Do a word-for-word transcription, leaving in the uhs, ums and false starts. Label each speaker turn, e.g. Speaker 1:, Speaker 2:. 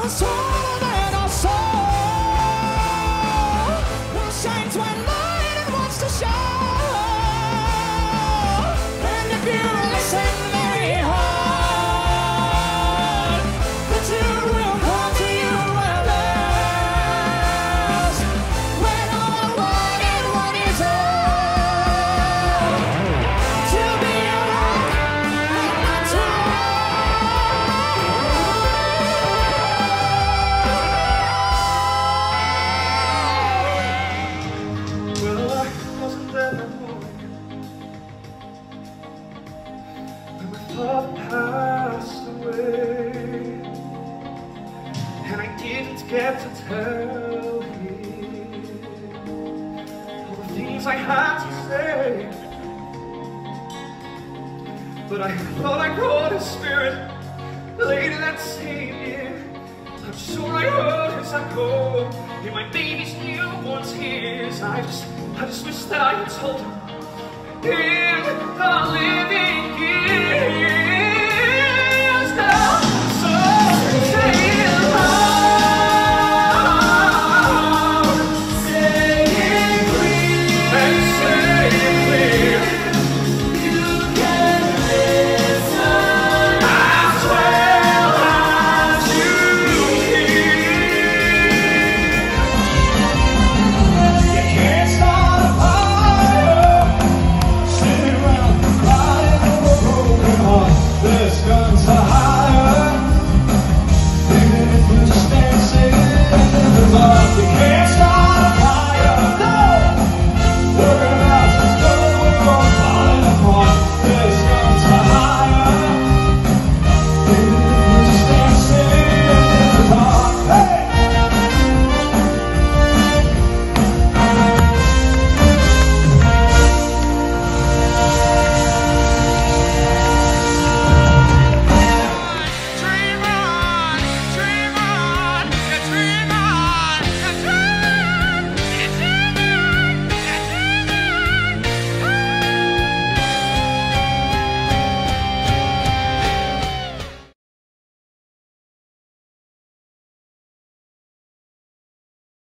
Speaker 1: soul and our soul. Who shines when light and wants to show. And if you listen very hard, the truth will come to you at last. When all I want and want is all to be alone and not to
Speaker 2: Well, I wasn't there that morning when my father passed away, and I didn't get to tell him all the things I had to say. But I thought I caught his spirit later that same year. I'm sure I heard his echo in my baby's newborn tears. I just, I just wish that I had told him in the living years. Now, so say it loud, say it clear, and say it clear. You can listen as well as you hear. You can't start a fire sitting around crying over a broken heart. There's guns to hide.